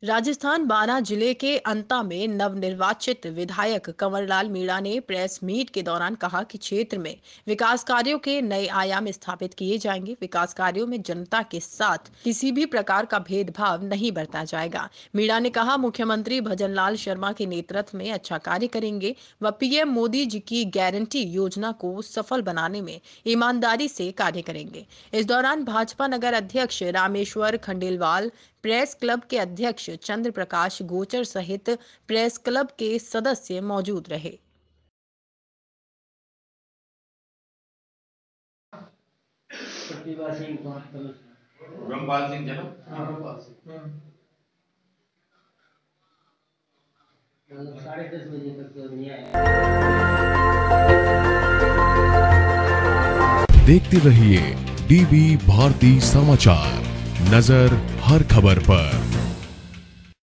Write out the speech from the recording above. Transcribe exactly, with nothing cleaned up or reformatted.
राजस्थान बारां जिले के अंता में नवनिर्वाचित विधायक कंवरलाल मीणा ने प्रेस मीट के दौरान कहा कि क्षेत्र में विकास कार्यों के नए आयाम स्थापित किए जाएंगे। विकास कार्यों में जनता के साथ किसी भी प्रकार का भेदभाव नहीं बरता जाएगा। मीणा ने कहा, मुख्यमंत्री भजनलाल शर्मा के नेतृत्व में अच्छा कार्य करेंगे। व पीएम मोदी जी की गारंटी योजना को सफल बनाने में ईमानदारी से कार्य करेंगे। इस दौरान भाजपा नगर अध्यक्ष रामेश्वर खंडेलवाल, प्रेस क्लब के अध्यक्ष चंद्र प्रकाश गोचर सहित प्रेस क्लब के सदस्य मौजूद रहे। ब्रह्मपाल सिंह जन्म ब्रह्मपाल सिंह साढ़े दस बजे तक नहीं आया। देखते रहिए डीवी भारती समाचार, नजर हर खबर पर।